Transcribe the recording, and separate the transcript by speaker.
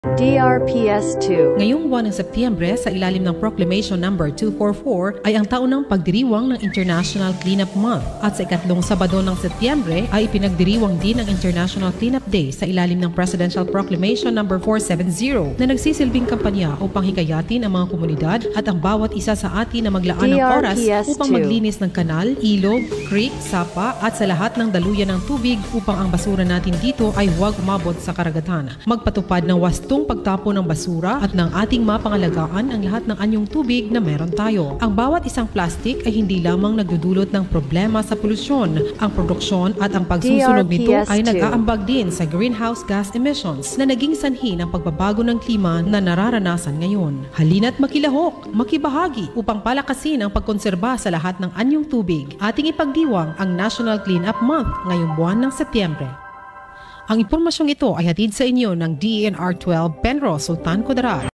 Speaker 1: DRPS2.
Speaker 2: Ngayong buwan ng Setyembre, sa ilalim ng Proclamation No. 244 ay ang taon ng pagdiriwang ng International Cleanup Month. At sa ikatlong Sabado ng Setyembre ay ipinagdiriwang din ang International Cleanup Day sa ilalim ng Presidential Proclamation No. 470 na nagsisilbing kampanya upang hikayatin ang mga komunidad at ang bawat isa sa atin na maglaan ng oras upang maglinis ng kanal, ilog, creek, sapa at sa lahat ng daluyan ng tubig upang ang basura natin dito ay huwag umabot sa karagatan. Magpatupad ng wastong pagtapon ng basura at ng ating mapangalagaan ang lahat ng anyong tubig na meron tayo. Ang bawat isang plastic ay hindi lamang nagdudulot ng problema sa polusyon. Ang produksyon at ang pagsusunog nito ay nag-aambag din sa greenhouse gas emissions na naging sanhi ng pagbabago ng klima na nararanasan ngayon. Halina't makilahok, makibahagi upang palakasin ang pagkonserba sa lahat ng anyong tubig. Ating ipagdiwang ang National Cleanup Month ngayong buwan ng Setyembre. Ang impormasyong ito ay hatid sa inyo ng DENR 12 Penrose, Sultan Kudarat.